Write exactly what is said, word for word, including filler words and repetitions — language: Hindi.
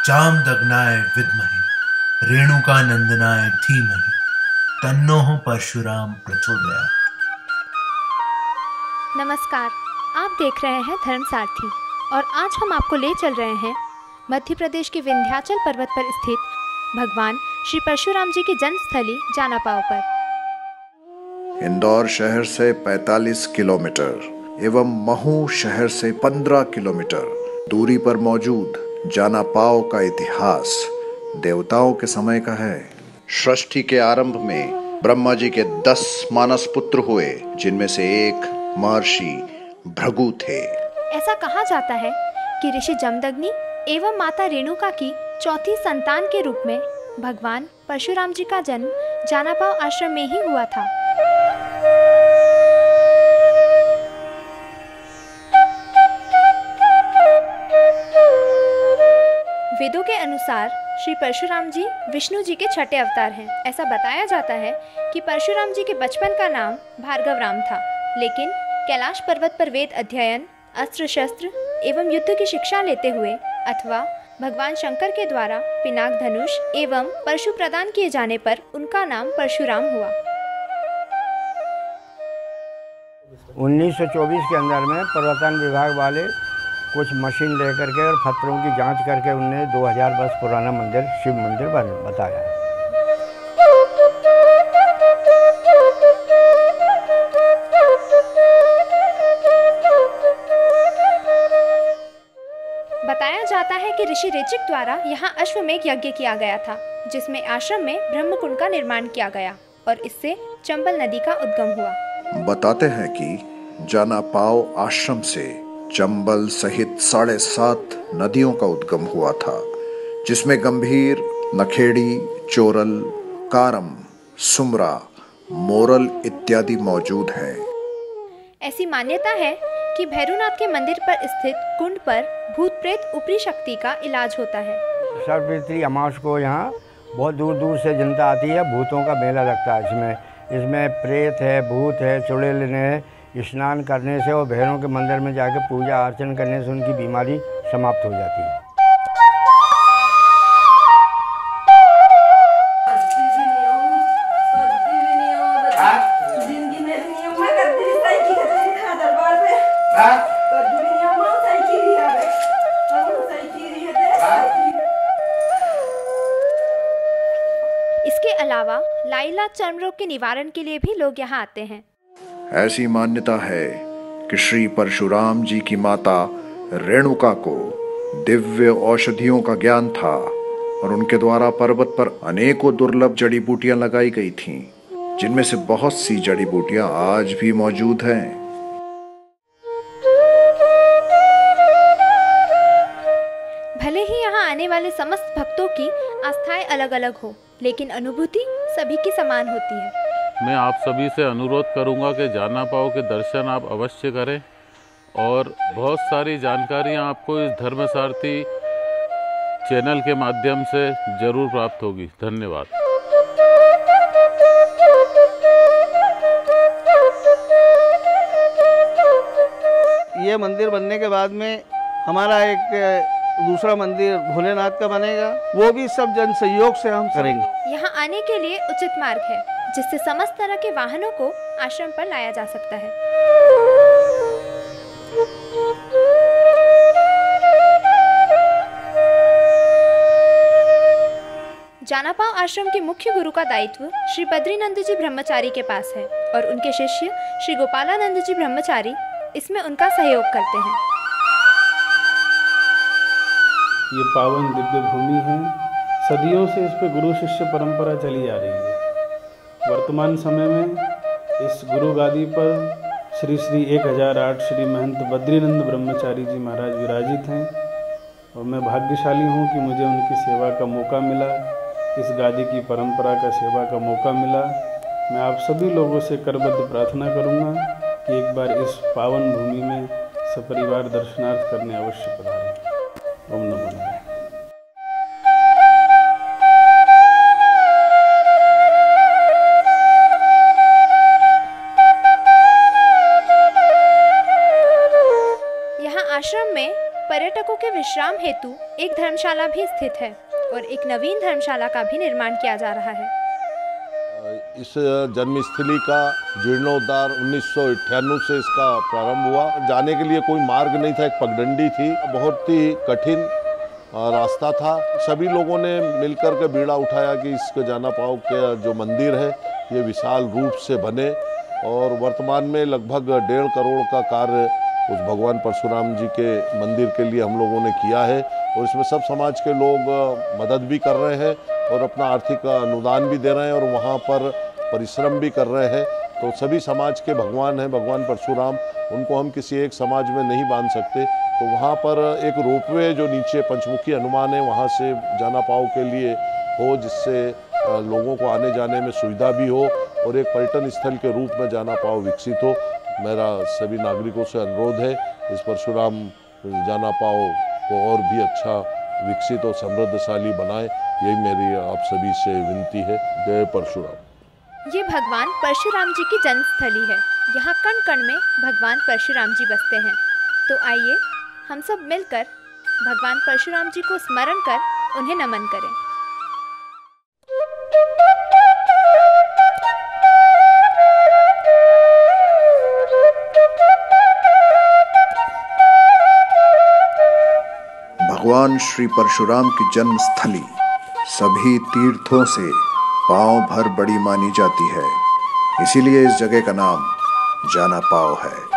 जामदग्नाय विद्महे रेणुकानंदनाय धीमहि तन्नो परशुराम प्रचोदयात्। नमस्कार, आप देख रहे हैं धर्म सारथी और आज हम आपको ले चल रहे हैं मध्य प्रदेश के विंध्याचल पर्वत पर स्थित भगवान श्री परशुराम जी की जन्मस्थली जानापाव पर। इंदौर शहर से पैंतालीस किलोमीटर एवं महू शहर से पंद्रह किलोमीटर दूरी पर मौजूद जानापाव का इतिहास देवताओं के समय का है। सृष्टि के आरंभ में ब्रह्मा जी के दस मानस पुत्र हुए, जिनमें से एक महर्षि भृगु थे। ऐसा कहा जाता है कि ऋषि जमदग्नि एवं माता रेणुका की चौथी संतान के रूप में भगवान परशुराम जी का जन्म जानापाव आश्रम में ही हुआ था। वेदों के अनुसार श्री परशुराम जी विष्णु जी के छठे अवतार हैं। ऐसा बताया जाता है कि परशुराम जी के बचपन का नाम भार्गव राम था, लेकिन कैलाश पर्वत पर वेद अध्ययन, अस्त्र शस्त्र एवं युद्ध की शिक्षा लेते हुए अथवा भगवान शंकर के द्वारा पिनाक धनुष एवं परशु प्रदान किए जाने पर उनका नाम परशुराम हुआ। उन्नीस सौ चौबीस के अंदर में पर्वतन विभाग वाले कुछ मशीन लेकर के और पत्थरों की जांच करके उन्हें दो हज़ार वर्ष पुराना मंदिर शिव मंदिर बताया। बताया जाता है कि ऋषि ऋचिक द्वारा यहाँ अश्वमेघ यज्ञ किया गया था, जिसमें आश्रम में ब्रह्मकुंड का निर्माण किया गया और इससे चंबल नदी का उद्गम हुआ। बताते हैं कि जानापाव आश्रम से चंबल सहित साढ़े सात नदियों का उद्गम हुआ था, जिसमें गंभीर, नखेड़ी, चोरल, कारम, सुमरा, मोरल इत्यादि मौजूद हैं। ऐसी मान्यता है कि भैरवनाथ के मंदिर पर स्थित कुंड पर भूत प्रेत ऊपरी शक्ति का इलाज होता है। सर्वपितृ अमावस को यहाँ बहुत दूर दूर से जनता आती है, भूतों का मेला लगता है। इसमें इसमें प्रेत है, भूत है, चुड़ैल है। स्नान करने से और भैरव के मंदिर में जाकर पूजा अर्चना करने से उनकी बीमारी समाप्त हो जाती है। इसके अलावा लाइलाज चर्म रोग के निवारण के लिए भी लोग यहाँ आते हैं। ऐसी मान्यता है कि श्री परशुराम जी की माता रेणुका को दिव्य औषधियों का ज्ञान था और उनके द्वारा पर्वत पर अनेकों दुर्लभ जड़ी बूटियां लगाई गई थीं, जिनमें से बहुत सी जड़ी बूटियां आज भी मौजूद हैं। भले ही यहाँ आने वाले समस्त भक्तों की आस्थाएं अलग अलग हो, लेकिन अनुभूति सभी की समान होती है। मैं आप सभी से अनुरोध करूंगा कि जानापाव के दर्शन आप अवश्य करें और बहुत सारी जानकारियां आपको इस धर्म सारथी चैनल के माध्यम से जरूर प्राप्त होगी। धन्यवाद। ये मंदिर बनने के बाद में हमारा एक दूसरा मंदिर भोलेनाथ का बनेगा, वो भी सब जन सहयोग से हम करेंगे। यहाँ आने के लिए उचित मार्ग है, जिससे समस्त तरह के वाहनों को आश्रम पर लाया जा सकता है। जानापाव आश्रम के मुख्य गुरु का दायित्व श्री बद्रीनंद जी ब्रह्मचारी के पास है और उनके शिष्य श्री गोपालानंद जी ब्रह्मचारी इसमें उनका सहयोग करते हैं। ये पावन दिव्य भूमि है, सदियों से इस पे गुरु शिष्य परंपरा चली आ रही है। वर्तमान समय में इस गुरु गादी पर श्री श्री एक हज़ार आठ श्री महंत बद्रीनंद ब्रह्मचारी जी महाराज विराजित हैं और मैं भाग्यशाली हूँ कि मुझे उनकी सेवा का मौका मिला, इस गादी की परंपरा का सेवा का मौका मिला। मैं आप सभी लोगों से करबद्ध प्रार्थना करूँगा कि एक बार इस पावन भूमि में सपरिवार दर्शनार्थ करने अवश्य पधारें। ओम नमो नारायण। यहाँ आश्रम में पर्यटकों के विश्राम हेतु एक धर्मशाला भी स्थित है और एक नवीन धर्मशाला का भी निर्माण किया जा रहा है। इस जन्मस्थली का जीर्णोद्धार उन्नीस सौ अट्ठानवे से इसका प्रारंभ हुआ। जाने के लिए कोई मार्ग नहीं था, एक पगडंडी थी, बहुत ही कठिन रास्ता था। सभी लोगों ने मिलकर के बीड़ा उठाया कि इसके जाना पाओ के जो मंदिर है ये विशाल रूप से बने और वर्तमान में लगभग डेढ़ करोड़ का कार्य उस भगवान परशुराम जी के मंदिर के लिए हम लोगों ने किया है और इसमें सब समाज के लोग मदद भी कर रहे हैं और अपना आर्थिक अनुदान भी दे रहे हैं और वहाँ पर परिश्रम भी कर रहे हैं। तो सभी समाज के भगवान हैं, भगवान परशुराम, उनको हम किसी एक समाज में नहीं बांध सकते। तो वहाँ पर एक रोपवे जो नीचे पंचमुखी हनुमान है वहाँ से जाना पाओ के लिए हो, जिससे लोगों को आने जाने में सुविधा भी हो और एक पर्यटन स्थल के रूप में जाना पाओ विकसित हो। मेरा सभी नागरिकों से अनुरोध है इस परशुराम जाना पाओ को और भी अच्छा विकसित और समृद्धशाली बनाए, यही मेरी आप सभी से विनती है। जय परशुराम। ये भगवान परशुराम जी की जन्मस्थली है। यहाँ कण कण में भगवान परशुराम जी बसते हैं। तो आइए हम सब मिलकर भगवान परशुराम जी को स्मरण कर उन्हें नमन करें। भगवान श्री परशुराम की जन्मस्थली सभी तीर्थों से पांव भर बड़ी मानी जाती है, इसीलिए इस जगह का नाम जाना पाओ है।